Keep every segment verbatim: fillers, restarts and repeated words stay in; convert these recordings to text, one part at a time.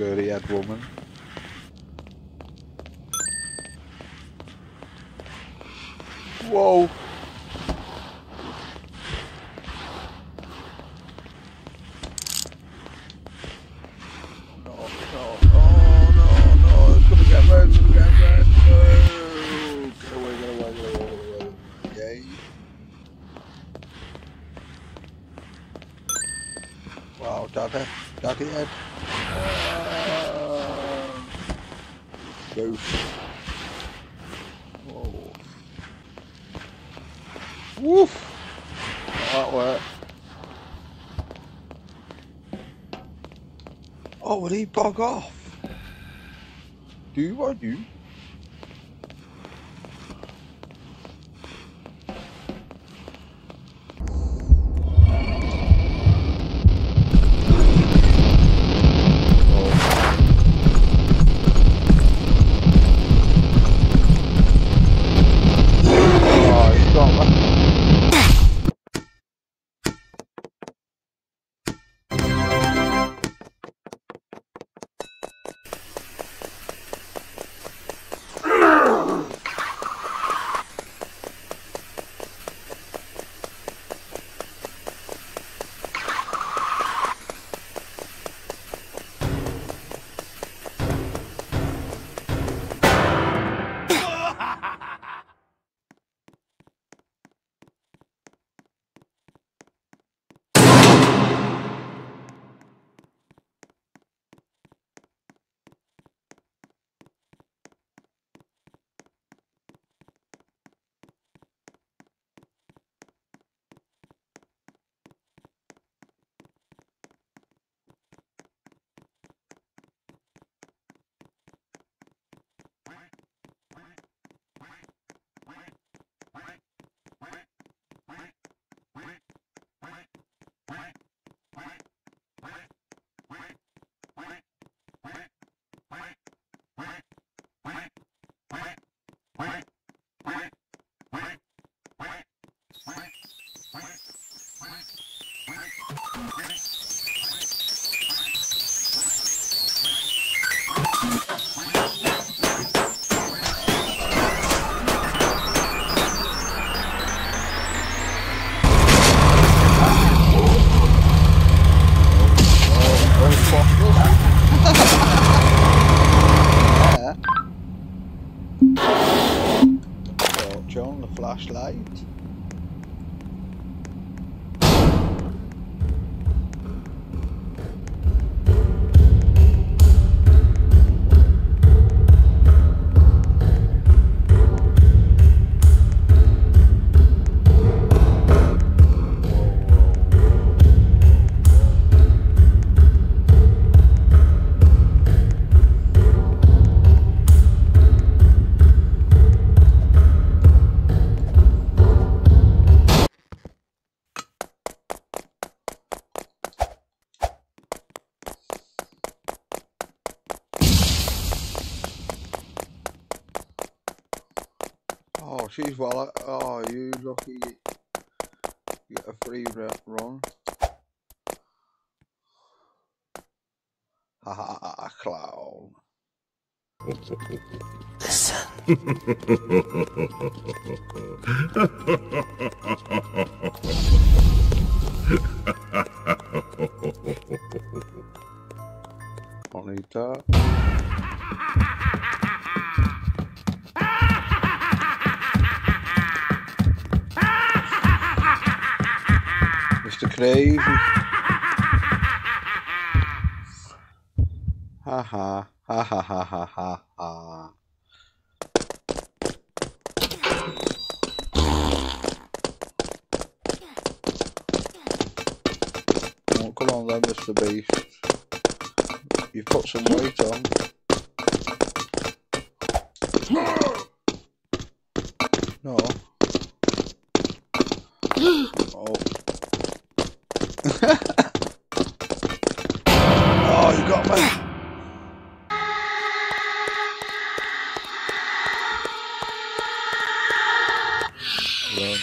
curly haired woman. Whoa! No, no, no, no, no, it's gonna get red, it's gonna get red. No! Get away, get away, get away, get away. Yay. Wow, daddy, daddy head. Uh, Boof. Whoa. Woof! That worked. Oh, will he bug off? Do I do? John, the flashlight. Oh, she's well. Oh, you lucky. You get a free run. Ha ha ha, clown. Listen. I'll need that. Mister Crazy. Ha ha ha ha ha ha ha ha. Oh, come on then, Mister Beast. You've put some weight on. No. Oh. Oh, you got me. Run.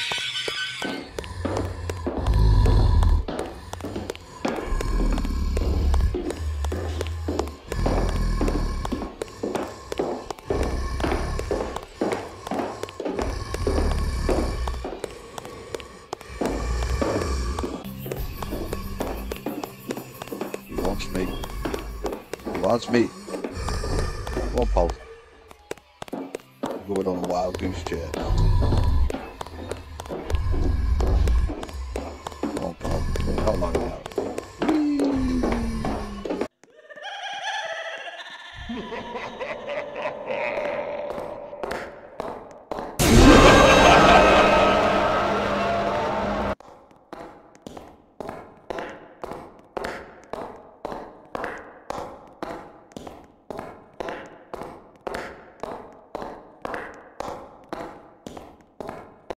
Oh, that's me. Come on, Paul. Going on a wild goose chase. Come on, Paul. How long now?